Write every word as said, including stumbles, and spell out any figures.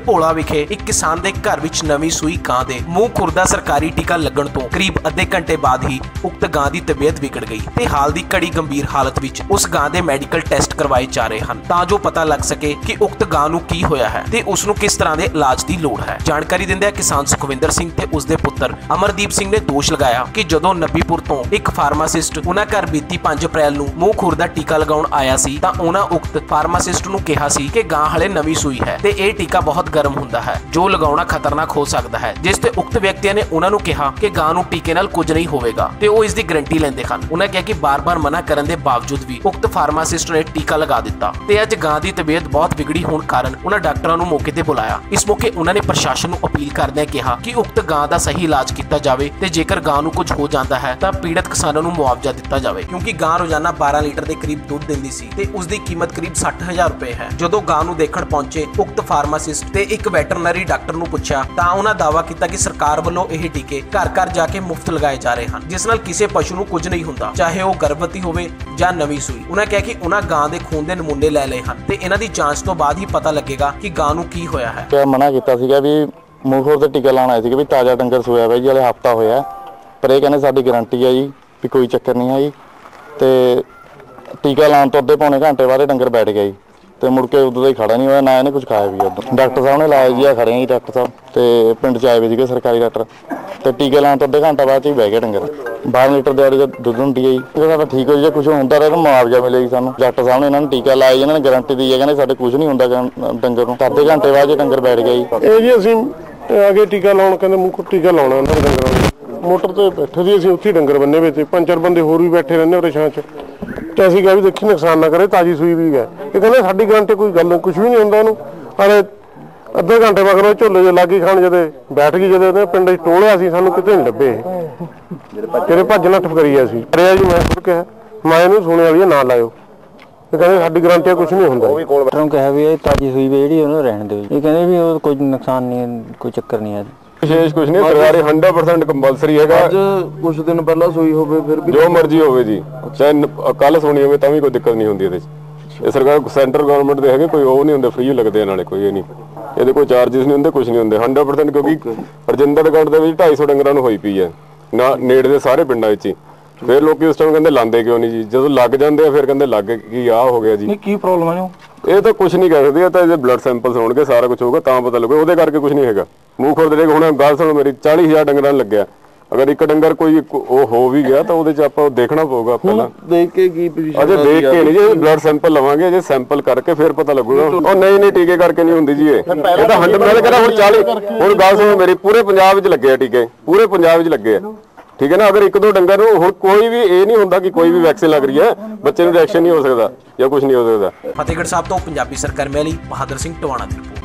ਭੋਲਾ ਵਿਖੇ ਇੱਕ ਕਿਸਾਨ ਦੇ ਘਰ ਵਿੱਚ ਨਵੀਂ ਸੂਈ ਗਾਂ ਦੇ ਮੂੰਹ ਖੁਰਦਾ ਸਰਕਾਰੀ ਟੀਕਾ ਲੱਗਣ ਤੋਂ ਕਰੀਬ ਅੱਧੇ ਘੰਟੇ ਬਾਅਦ ਹੀ ਉਕਤ ਗਾਂ ਦੀ ਤਬੀਅਤ ਵਿਗੜ ਗਈ ਤੇ ਹਾਲ ਦੀ ਘੜੀ ਗੰਭੀਰ ਹਾਲਤ ਵਿੱਚ ਉਸ ਗਾਂ ਦੇ ਮੈਡੀਕਲ ਟੈਸਟ ਕਰਵਾਏ ਜਾ ਰਹੇ ਹਨ ਤਾਂ ਜੋ ਪਤਾ ਲੱਗ ਸਕੇ ਕਿ ਉਕਤ ਗਾਂ ਨੂੰ ਕੀ ਹੋਇਆ ਹੈ ਤੇ ਉਸ ਨੂੰ ਕਿਸ ਤਰ੍ਹਾਂ ਦੇ ਇਲਾਜ ਦੀ ਲੋੜ ਹੈ। ਜਾਣਕਾਰੀ ਦਿੰਦਿਆਂ ਕਿਸਾਨ ਸੁਖਵਿੰਦਰ ਸਿੰਘ ਤੇ ਉਸ ਦੇ ਪੁੱਤਰ ਅਮਰਦੀਪ ਸਿੰਘ ਨੇ ਦੋਸ਼ ਲਗਾਇਆ ਕਿ ਜਦੋਂ ਨੱਬੀਪੁਰ ਤੋਂ ਇੱਕ ਫਾਰਮਾਸਿਸਟ ਉਹਨਾਂ ਘਰ ਬੀਤੀ ਪੰਜ ਅਪ੍ਰੈਲ ਨੂੰ ਮੂੰਹ ਖੁਰਦਾ ਟੀਕਾ ਲਗਾਉਣ ਆਇਆ ਸੀ ਤਾਂ ਉਹਨਾਂ ਉਕਤ ਫਾਰਮਾਸਿਸਟ ਨੂੰ ਕਿਹਾ ਸੀ ਕਿ ਗਾਂ ਹਲੇ ਨਵੀਂ ਸੂਈ ਹੈ ਤੇ ਇਹ ਟੀਕਾ ਬਹੁਤ ਗਰਮ ਹੁੰਦਾ ਹੈ ਜੋ ਲਗਾਉਣਾ ਖਤਰਨਾਕ ਹੋ ਸਕਦਾ ਹੈ, ਜਿਸ ਤੇ ਉਕਤ ਵਿਅਕਤੀਆਂ ਨੇ ਉਹਨਾਂ ਨੂੰ ਕਿਹਾ ਕਿ ਗਾਂ ਨੂੰ ਟੀਕੇ ਨਾਲ ਕੁਝ ਨਹੀਂ ਹੋਵੇਗਾ ਤੇ ਉਹ ਇਸ ਦੀ ਗਾਰੰਟੀ ਲੈਂਦੇ ਹਨ। ਉਹਨਾਂ ਕਿਹਾ ਕਿ ਬਾਰ-ਬਾਰ ਮਨਾ ਕਰਨ ਦੇ ਬਾਵਜੂਦ ਵੀ ਉਕਤ ਫਾਰਮਾਸਿਸਟ ਨੇ ਟੀਕਾ ਲਗਾ ਦਿੱਤਾ ਤੇ ਅੱਜ ਗਾਂ ਦੀ ਤਬੀਅਤ ਬਹੁਤ ਵਿਗੜੀ ਹੋਣ ਕਾਰਨ ਉਹਨਾਂ ਡਾਕਟਰਾਂ ਨੂੰ ਮੌਕੇ ਤੇ ਬੁਲਾਇਆ। ਇਸ ਮੌਕੇ ਉਹਨਾਂ ਨੇ ਪ੍ਰਸ਼ਾਸਨ ਨੂੰ ਅਪੀਲ ਕਰਦਿਆਂ ਕਿਹਾ ਕਿ ਉਕਤ ਗਾਂ ਦਾ ਸਹੀ ਇਲਾਜ ਕੀਤਾ ਜਾਵੇ ਤੇ ਜੇਕਰ ਗਾਂ ਨੂੰ ਕੁਝ ਹੋ ਜਾਂਦਾ ਹੈ ਤਾਂ ਪੀੜਤ ਕਿਸਾਨਾਂ ਨੂੰ ਮੁਆਵਜ਼ਾ ਦਿੱਤਾ ਜਾਵੇ ਕਿਉਂਕਿ ਗਾਂ ਰੋਜ਼ਾਨਾ ਬਾਰਾਂ ਲੀਟਰ ਦੇ ਕਰੀਬ ਦੁੱਧ ਦਿੰਦੀ ਸੀ ਤੇ ਉਸ ਦੀ ਕੀਮਤ ਕਰੀਬ ਸੱਠ ਹਜ਼ਾਰ ਰੁਪਏ ਹੈ। ਜਦੋਂ ਗਾਂ ਨੂੰ ਦੇਖਣ ਪਹੁੰਚੇ ਉਕਤ ਫਾਰਮਾਸਿਸਟ ਤੇ ਇੱਕ ਵੈਟਰਨਰੀ ਡਾਕਟਰ ਨੂੰ ਪੁੱਛਿਆ ਤਾਂ ਉਹਨਾਂ ਦਾਅਵਾ ਕੀਤਾ ਕਿ ਸਰਕਾਰ ਵੱਲੋਂ ਇਹ ਟੀਕੇ ਘਰ-ਘਰ ਜਾ ਕੇ ਮੁਫਤ ਲਗਾਏ ਜਾ ਰਹੇ ਹਨ ਜਿਸ ਨਾਲ ਕਿਸੇ ਪਸ਼ੂ ਨੂੰ ਕੁਝ ਨਹੀਂ ਹੁੰਦਾ ਚਾਹੇ ਉਹ ਗਰਭਵਤੀ ਹੋਵੇ ਜਾਂ ਨਵੀਂ ਸੂਈ। ਉਹਨਾਂ ਕਿਹਾ ਕਿ ਉਹਨਾਂ ਗਾਂ ਦੇ ਖੂਨ ਦੇ ਨਮੂਨੇ ਲੈ ਲਏ ਹਨ ਤੇ ਇਹਨਾਂ ਦੀ ਜਾਂਚ ਤੋਂ ਬਾਅਦ ਹੀ ਪਤਾ ਲੱਗੇਗਾ ਕਿ ਗਾਂ ਨੂੰ ਕੀ ਹੋਇਆ ਹੈ। ਕਿਆ ਮਨਾ ਕੀਤਾ ਸੀਗਾ ਵੀ ਮੂੰਹ ਖੋਰ ਤੇ ਟੀਕਾ ਲਾਉਣ ਆਏ ਸੀਗੇ ਵੀ ਤਾਜ਼ਾ ਡੰਗਰ ਸੋਇਆ ਬਾਈ ਜੀ ਹਲੇ ਹਫਤਾ ਹੋਇਆ ਪਰ ਇਹ ਕਹਿੰਦੇ ਸਾਡੀ ਗਾਰੰਟੀ ਹੈ ਜੀ ਵੀ ਕੋਈ ਚੱਕਰ ਨਹੀਂ ਹੈ ਜੀ ਤੇ ਟੀਕਾ ਲਾਉਣ ਤੋਂ ਅੱਧੇ ਪੌਣੇ ਘੰਟੇ ਬਾਅਦ ਡੰਗਰ ਬੈਠ ਗਿਆ ਜੀ ਤੇ ਮੁੜ ਕੇ ਉਦੋਂ ਦਾ ਹੀ ਖੜਾ ਨਹੀਂ ਹੋਇਆ ਨਾ ਇਹਨੇ ਕੁਝ ਖਾਇਆ ਵੀ ਉਦੋਂ। ਡਾਕਟਰ ਸਾਹਿਬ ਨੇ ਲਾਇਆ ਜੀ ਆ ਖੜੇ ਜੀ ਡਾਕਟਰ ਸਾਹਿਬ ਤੇ ਪਿੰਡ 'ਚ ਆਏ ਵੀ ਸੀਗੇ ਸਰਕਾਰੀ ਡਾਕਟਰ ਤੇ ਟੀਕੇ ਲਾਉਣ ਤੋਂ ਅੱਧੇ ਘੰਟਾ ਬਾਅਦ 'ਚ ਹੀ ਬਹਿ ਗਿਆ ਡੰਗਰ। ਬਾਰਾਂ ਲੀਟਰ ਦਿਹਾੜੀ ਦਾ ਦੁੱਧ ਹੁੰਦੀ ਹੈ ਜੀ ਇਹ ਸਾਡਾ ਠੀਕ ਹੋ ਜੀ ਜੇ ਕੁਝ ਹੁੰਦਾ ਤਾਂ ਮੁਆਵਜ਼ਾ ਮਿਲੇਗੀ ਸਾਨੂੰ। ਡਾਕਟਰ ਸਾਹਿਬ ਨੇ ਇਹਨਾਂ ਨੂੰ ਟੀਕਾ ਲਾਇਆ ਜੀ ਇਹਨਾਂ ਨੇ ਗਾਰੰਟੀ ਦੀ ਹੈ ਕਹਿੰਦੇ ਸਾਡੇ ਕੁਝ ਨਹੀਂ ਹੁੰਦਾ ਡੰਗਰ ਨੂੰ। ਅੱਧੇ ਘੰਟੇ ਬਾਅਦ 'ਚ ਡੰਗਰ ਬੈਠ ਗਿਆ ਜੀ। ਇਹ ਜੀ ਅਸੀਂ ਅੱਗੇ ਟੀਕਾ ਲਾਉਣ ਕਹਿੰਦੇ ਮੂੰਹ ਟੀਕਾ ਲਾਉਣਾ ਉਹਨਾਂ ਡੰਗਰਾਂ ਨੂੰ ਮੋਟਰ ਤੇ ਬੈਠੇ ਸੀ ਅਸੀਂ ਉੱਥੇ ਡੰਗਰ ਬੰਨੇ ਵੇ ਤੇ ਪੰਜ ਚਾਰ ਬੰਦੇ ਹੋਰ ਵੀ ਬੈਠੇ ਰਹਿੰਦੇ ਉਰੇ ਛਾਂ 'ਚ ਤੇ ਅਸੀਂ ਕਿਹਾ ਵੀ ਦੇਖੀ ਨੁਕਸਾਨ ਨਾ ਕਰੇ ਤਾਜ਼ੀ ਸੂਈ ਵੀ ਹੈ। ਇਹ ਕਹਿੰਦੇ ਸਾਡੀ ਗਾਰੰਟੀ ਕੋਈ ਗੱਲ ਕੁਝ ਵੀ ਨਹੀਂ ਹੁੰਦਾ ਉਹਨੂੰ ਅਰੇ ਅੱਧੇ ਘੰਟੇ ਮਗਰੋਂ ਝੋਲੇ ਜੇ ਲਾਗੀ ਖਾਣ ਜਦੇ ਬੈਠ ਗਈ ਜਦੋਂ ਉਹਨੇ ਪਿੰਡ 'ਚ ਟੋਲਿਆ ਸੀ ਸਾਨੂੰ ਕਿਤੇ ਨਹੀਂ ਲੱਭੇ ਜਿਹੜੇ ਭੱਜ ਨੱਠ ਕਰੀ ਅਸੀਂ ਅਰੇ ਜੀ ਮੈਂ ਖੁਦ ਕਿਹਾ ਮੈਂ ਇਹਨੂੰ ਸੁਣਿਆ ਵੀ ਨਾ ਲਾਇਓ ਇਹ ਕਹਿੰਦੇ ਸਾਡੀ ਗਾਰੰਟੀ ਕੁਝ ਨਹੀਂ ਹੁੰਦਾ। ਉਹ ਵੀ ਕੋਲ ਬੈਠਣ ਨੂੰ ਕਿਹਾ ਵੀ ਇਹ ਤਾਜ਼ੀ ਸੂਈ ਵੀ ਜਿਹੜੀ ਉਹਨੂੰ ਰਹਿਣ ਦਿਓ ਇਹ ਕਹਿੰਦੇ ਵੀ ਉਹ ਕੋਈ ਨੁਕਸਾਨ ਨਹੀਂ ਕੋਈ ਚੱਕਰ ਨਹੀਂ ਹੈ ਵਿਸ਼ੇਸ਼ ਕੁਝ ਨਹੀਂ ਸਰਕਾਰੀ ਹੰਡਰਡ ਪਰਸੈਂਟ ਕੰਪਲਸਰੀ ਹੈਗਾ। ਅੱਜ ਕੁਝ ਦਿਨ ਪਹਿਲਾਂ ਸੂਈ ਹੋਵੇ ਫਿਰ ਵੀ ਜੋ ਮਰਜ਼ੀ ਹੋਵੇ ਜੀ ਚਾਹੇ ਕੱਲ ਸੁਣੀ ਹੋਵੇ ਤਾਂ ਵੀ ਕੋਈ ਦਿੱਕਤ ਨਹੀਂ ਹੁੰਦੀ ਇਹਦੇ 'ਚ। ਇਹ ਸਰਕਾਰ ਸੈਂਟਰ ਗਵਰਨਮੈਂਟ ਦੇ ਹੈਗੇ ਕੋਈ ਉਹ ਨਹੀਂ ਹੁੰਦੇ ਫ੍ਰੀ ਲੱਗਦੇ ਨਾਲੇ ਕੋਈ ਇਹ ਨਹੀਂ ਇਹਦੇ ਕੋਈ ਚਾਰਜਿਸ ਨਹੀਂ ਹੁੰਦੇ ਕੁਝ ਨਹੀਂ ਹੁੰਦੇ ਹੰਡਰਡ ਪਰਸੈਂਟ ਕਿਉਂਕਿ ਰਜਿੰਦਰਗੜ੍ਹ ਦੇ ਵਿੱਚ ਢਾਈ ਸੌ ਡੰਗਰਾਂ ਨੂੰ ਹੋਈ ਪਈ ਹੈ ਨਾ ਨੇੜੇ ਦੇ ਸਾਰੇ ਪਿੰਡਾਂ ਵਿੱਚ ਹੀ। ਫਿਰ ਲੋਕੀ ਉਸ ਟਾਈਮ ਕਹਿੰਦੇ ਲਾਂਦੇ ਕਿਉਂ ਨਹੀਂ ਜੀ ਜਦੋਂ ਲੱਗ ਜਾਂਦੇ ਆ ਫਿਰ ਕਹਿੰਦੇ ਲੱਗ ਕੀ ਆਹ ਹੋ ਗਿਆ ਜੀ ਕੀ ਪ੍ਰੋਬਲਮ ਹੈ ਇਹ ਤਾਂ ਕੁਝ ਨਹੀਂ ਕਹਿ ਸਕਦੇ ਇਹ ਤਾਂ ਇਹਦੇ ਬਲੱਡ ਸੈਂਪਲਸ ਹੋਣਗੇ ਸਾਰਾ ਕੁਝ ਹੋਊਗਾ ਤਾਂ ਪਤਾ ਲੱਗੂਗਾ ਉਹਦੇ ਕਰਕੇ ਕੁਝ ਨਹੀਂ ਹੈਗਾ। ਮੂੰਹ ਖੁਰ ਦੇ ਹੁਣ ਗੱਲ ਸੁਣੋ ਮੇਰੀ ਚਾਲੀ ਹਜ਼ਾਰ ਡੰਗਰਾਂ ਨੂੰ ਲੱਗਿਆ ਅਗਰ ਇੱਕ ਡੰਗਰ ਕੋਈ ਉਹ ਹੋ ਵੀ ਗਿਆ ਤਾਂ ਉਹਦੇ 'ਚ ਆਪਾਂ ਦੇਖਣਾ ਪਊਗਾ ਪਹਿਲਾਂ ਦੇਖ ਕੇ ਕੀ ਪੋਜੀਸ਼ਨ ਅਜੇ ਦੇਖ ਕੇ ਨਹੀਂ ਜੀ ਬਲੱਡ ਸੈਂਪਲ ਲਵਾਂਗੇ ਜੇ ਸੈਂਪਲ ਕਰਕੇ ਫਿਰ ਪਤਾ ਲੱਗੂਗਾ। ਉਹ ਨਹੀਂ ਨਹੀਂ ਟੀਕੇ ਕਰਕੇ ਨਹੀਂ ਹੁੰਦੀ ਜੀ ਇਹ ਇਹ ਤਾਂ ਹੰਡ ਨਾਲ ਕਹਿੰਦਾ ਹੁਣ ਚਾਲੀ ਹੁਣ ਗੱਲ ਸੁਣੋ ਮੇਰੀ ਪੂਰੇ ਪੰਜਾਬ ਵਿੱਚ ਲੱਗੇ ਆ ਟੀਕੇ ਪੂਰੇ ਪੰਜਾਬ ਵਿੱਚ ਲੱਗੇ ਆ ਠੀਕ ਹੈ ਨਾ। ਅਗਰ ਇੱਕ ਦੋ ਡੰਗਰ ਨੂੰ ਹੁਣ ਕੋਈ ਵੀ ਇਹ ਨਹੀਂ ਹੁੰਦਾ ਕਿ ਕੋਈ ਵੀ ਵੈਕਸੀਨ ਲੱਗ ਰਹੀ ਹੈ ਬੱਚੇ ਨੂੰ ਰਿਐਕਸ਼ਨ ਨਹੀਂ ਹੋ ਸਕਦਾ ਜਾਂ ਕੁਝ ਨਹੀਂ ਹੋ ਸਕਦਾ। ਫਤਿਹਗੜ੍ਹ ਸਾਹਿਬ ਤੋਂ ਪੰਜਾਬੀ ਸਰਕਾਰ ਲਈ ਬਹਾਦਰ ਸਿੰਘ ਟਵਾਣਾ ਦੀ ਰਿਪੋਰਟ।